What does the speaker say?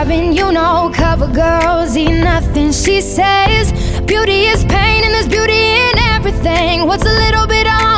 clubbing, you know, cover girls eat nothing. She says beauty is pain and there's beauty in everything. What's a little bit of